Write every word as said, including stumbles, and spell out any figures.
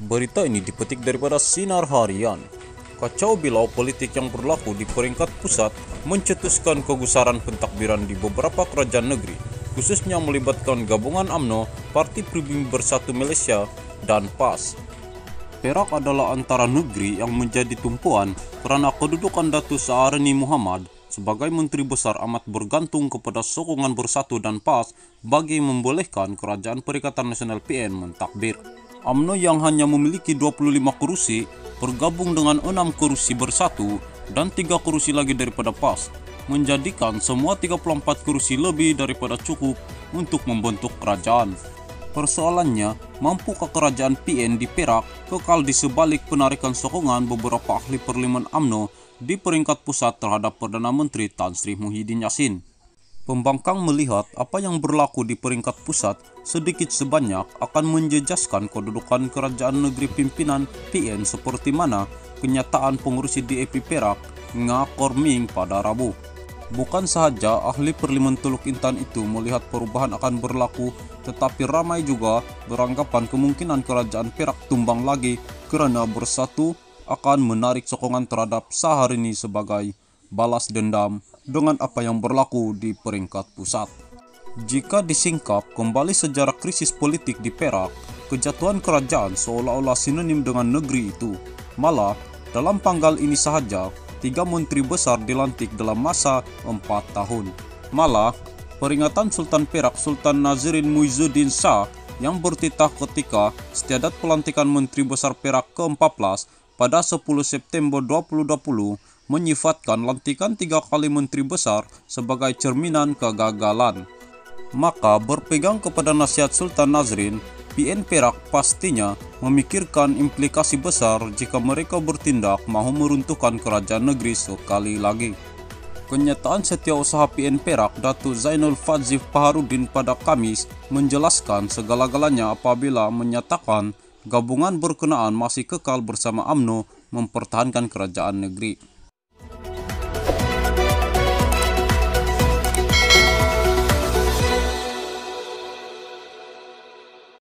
Berita ini dipetik daripada Sinar Harian. Kacau balau politik yang berlaku di peringkat pusat mencetuskan kegusaran pentakbiran di beberapa kerajaan negeri, khususnya melibatkan gabungan U M N O, Parti Pribumi Bersatu Malaysia, dan P A S. Perak adalah antara negeri yang menjadi tumpuan karena kedudukan Datuk Sehari Muhammad sebagai Menteri Besar amat bergantung kepada sokongan Bersatu dan P A S bagi membolehkan Kerajaan Perikatan Nasional P N mentakbir. U M N O yang hanya memiliki dua puluh lima kursi bergabung dengan enam kursi Bersatu dan tiga kursi lagi daripada P A S, menjadikan semua tiga puluh empat kursi lebih daripada cukup untuk membentuk kerajaan. Persoalannya, mampukah kerajaan P N di Perak kekal di sebalik penarikan sokongan beberapa ahli parlimen U M N O di peringkat pusat terhadap Perdana Menteri Tan Sri Muhyiddin Yassin? Pembangkang melihat apa yang berlaku di peringkat pusat sedikit sebanyak akan menjejaskan kedudukan kerajaan negeri pimpinan P N seperti mana kenyataan pengurusi D A P Perak Ngakor Ming pada Rabu. Bukan sahaja ahli parlimen Teluk Intan itu melihat perubahan akan berlaku, tetapi ramai juga beranggapan kemungkinan kerajaan Perak tumbang lagi kerana Bersatu akan menarik sokongan terhadap Saharini sebagai balas dendam dengan apa yang berlaku di peringkat pusat. Jika disingkap kembali sejarah krisis politik di Perak, kejatuhan kerajaan seolah-olah sinonim dengan negeri itu. Malah, dalam panggal ini sahaja, tiga menteri besar dilantik dalam masa empat tahun. Malah, peringatan Sultan Perak Sultan Nazrin Muizuddin Shah yang bertitah ketika istiadat pelantikan Menteri Besar Perak ke empat belas pada sepuluh September dua ribu dua puluh menyifatkan lantikan tiga kali menteri besar sebagai cerminan kegagalan. Maka berpegang kepada nasihat Sultan Nazrin, P N Perak pastinya memikirkan implikasi besar jika mereka bertindak mahu meruntuhkan kerajaan negeri sekali lagi. Kenyataan Setiausaha P N Perak Datuk Zainul Fadzif Paharudin pada Kamis menjelaskan segala-galanya apabila menyatakan gabungan berkenaan masih kekal bersama U M N O mempertahankan kerajaan negeri.